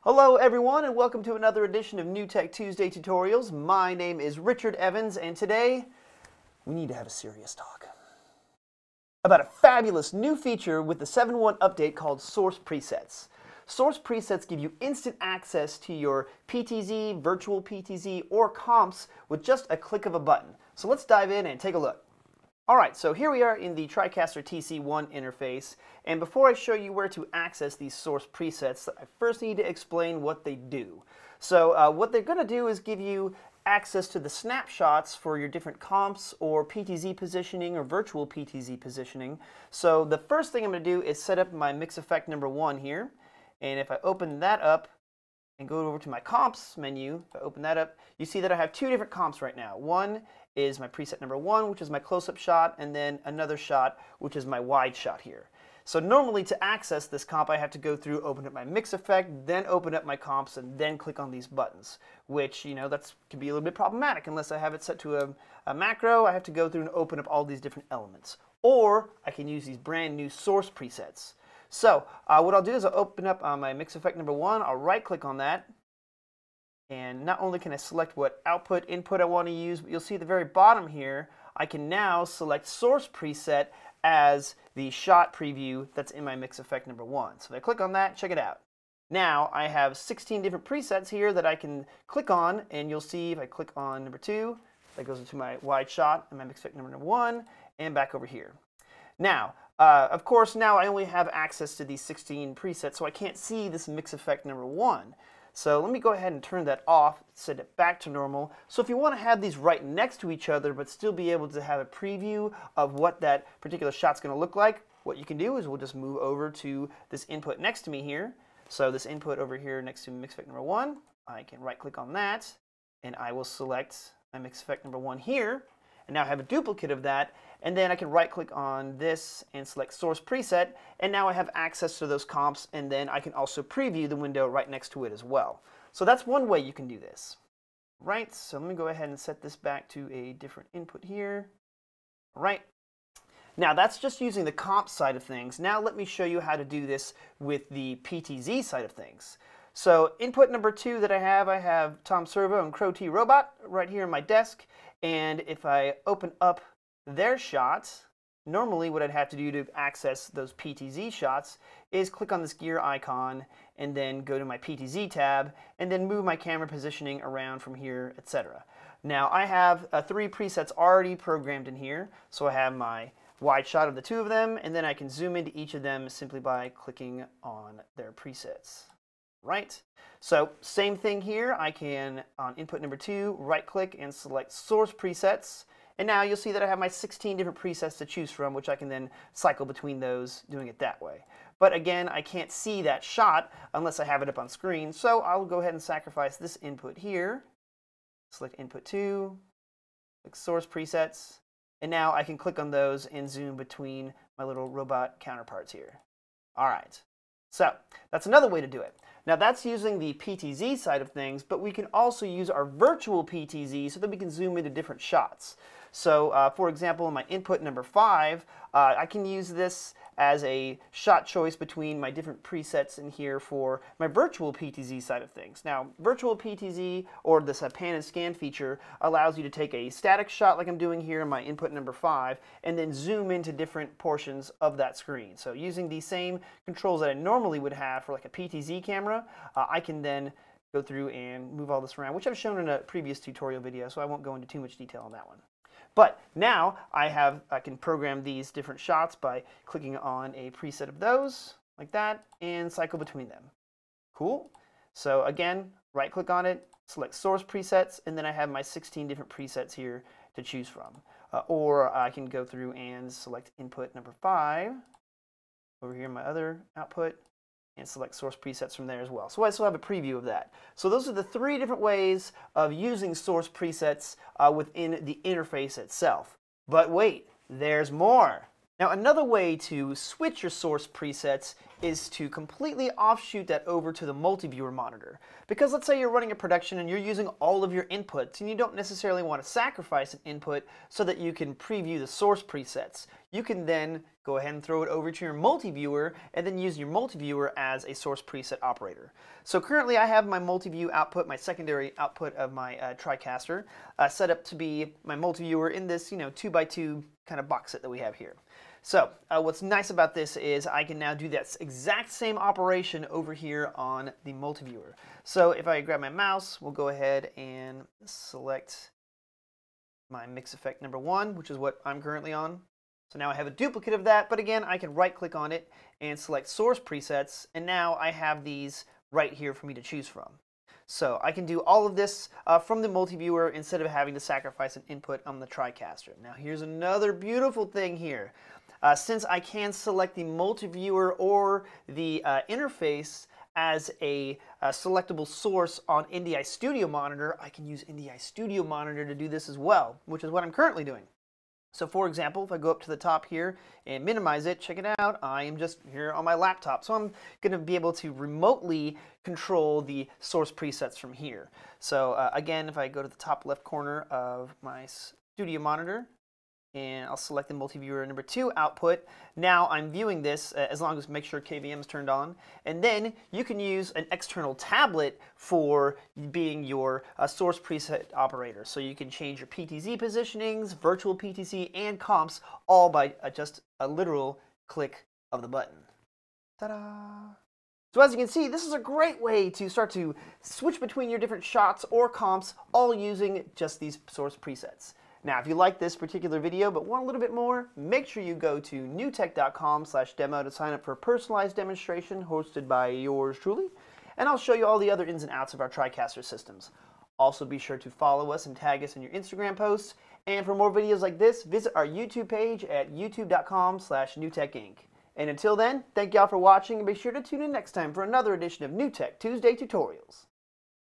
Hello everyone and welcome to another edition of NewTek Tuesday Tutorials. My name is Richard Evans and today we need to have a serious talk about a fabulous new feature with the 7.1 update called Source Presets. Source Presets give you instant access to your PTZ, virtual PTZ, or comps with just a click of a button. So let's dive in and take a look. Alright, so here we are in the TriCaster TC1 interface, and before I show you where to access these source presets, I first need to explain what they do. So what they're going to do is give you access to the snapshots for your different comps or PTZ positioning or virtual PTZ positioning. So the first thing I'm going to do is set up my mix effect number 1 here, and if I open that up and go over to my comps menu, if I open that up, you see that I have two different comps right now. One is my preset number 1, which is my close-up shot, and then another shot, which is my wide shot here. So normally to access this comp, I have to go through, open up my mix effect, then open up my comps, and then click on these buttons, which, you know, that can be a little bit problematic. Unless I have it set to a macro, I have to go through and open up all these different elements. Or I can use these brand new source presets. So what I'll do is I'll open up my mix effect number 1, I'll right-click on that, and not only can I select what input I want to use, but you'll see at the very bottom here, I can now select source preset as the shot preview that's in my mix effect number 1. So if I click on that, check it out. Now I have 16 different presets here that I can click on, and you'll see if I click on number 2, that goes into my wide shot and my mix effect number 1, and back over here. Now, of course, now I only have access to these 16 presets, so I can't see this mix effect number 1. So let me go ahead and turn that off, set it back to normal. So if you want to have these right next to each other but still be able to have a preview of what that particular shot's going to look like, what you can do is we'll just move over to this input next to me here. So this input over here next to mix effect number 1, I can right click on that and I will select my mix effect number 1 here. And now I have a duplicate of that, and then I can right click on this and select source preset, and now I have access to those comps, and then I can also preview the window right next to it as well. So that's one way you can do this. Right, so let me go ahead and set this back to a different input here. All right. Now that's just using the comp side of things. Now let me show you how to do this with the PTZ side of things. So input number 2 that I have Tom Servo and Crow T Robot right here on my desk. And if I open up their shots, normally what I'd have to do to access those PTZ shots is click on this gear icon and then go to my PTZ tab and then move my camera positioning around from here, etc. Now I have 3 presets already programmed in here. So I have my wide shot of the 2 of them, and then I can zoom into each of them simply by clicking on their presets. Right? So same thing here, I can, on input number 2, right click and select source presets, and now you'll see that I have my 16 different presets to choose from, which I can then cycle between those doing it that way. But again, I can't see that shot unless I have it up on screen, so I'll go ahead and sacrifice this input here, select input 2, click source presets, and now I can click on those and zoom between my little robot counterparts here. Alright, so that's another way to do it. Now that's using the PTZ side of things, but we can also use our virtual PTZ so that we can zoom into different shots. So for example, in my input number 5, I can use this as a shot choice between my different presets in here for my virtual PTZ side of things. Now, virtual PTZ, or this pan and scan feature, allows you to take a static shot like I'm doing here in my input number 5, and then zoom into different portions of that screen. So using the same controls that I normally would have for like a PTZ camera, I can then go through and move all this around, which I've shown in a previous tutorial video, so I won't go into too much detail on that one. But now I can program these different shots by clicking on a preset of those, like that, and cycle between them. Cool. So again, right click on it, select source presets, and then I have my 16 different presets here to choose from. Or I can go through and select input number 5, over here in my other output, and select source presets from there as well. So I still have a preview of that. So those are the 3 different ways of using source presets within the interface itself. But wait, there's more. Now, another way to switch your source presets is to completely offshoot that over to the multi-viewer monitor. Because let's say you're running a production and you're using all of your inputs and you don't necessarily want to sacrifice an input so that you can preview the source presets. You can then go ahead and throw it over to your multi-viewer and then use your multi-viewer as a source preset operator. So currently I have my multi-view output, my secondary output of my TriCaster, set up to be my multi-viewer in this 2x2 kind of box set that we have here. So what's nice about this is I can now do that exact same operation over here on the multi-viewer. So if I grab my mouse, we'll go ahead and select my mix effect number 1, which is what I'm currently on. So now I have a duplicate of that, but again, I can right click on it and select source presets, and now I have these right here for me to choose from. So I can do all of this from the multi-viewer instead of having to sacrifice an input on the TriCaster. Now here's another beautiful thing here. Since I can select the multi-viewer or the interface as a selectable source on NDI Studio Monitor, I can use NDI Studio Monitor to do this as well, which is what I'm currently doing. So for example, if I go up to the top here and minimize it, check it out, I am just here on my laptop. So I'm going to be able to remotely control the source presets from here. So again, if I go to the top left corner of my Studio Monitor, and I'll select the multi-viewer number 2 output. Now I'm viewing this as long as make sure KVM is turned on. And then you can use an external tablet for being your source preset operator. So you can change your PTZ positionings, virtual PTZ, and comps all by just a literal click of the button. Ta-da! So as you can see, this is a great way to start to switch between your different shots or comps, all using just these source presets. Now, if you like this particular video but want a little bit more, make sure you go to newtek.com/demo to sign up for a personalized demonstration hosted by yours truly, and I'll show you all the other ins and outs of our TriCaster systems. Also, be sure to follow us and tag us in your Instagram posts, and for more videos like this, visit our YouTube page at youtube.com/NewTekInc. And until then, thank y'all for watching, and be sure to tune in next time for another edition of NewTek Tuesday Tutorials.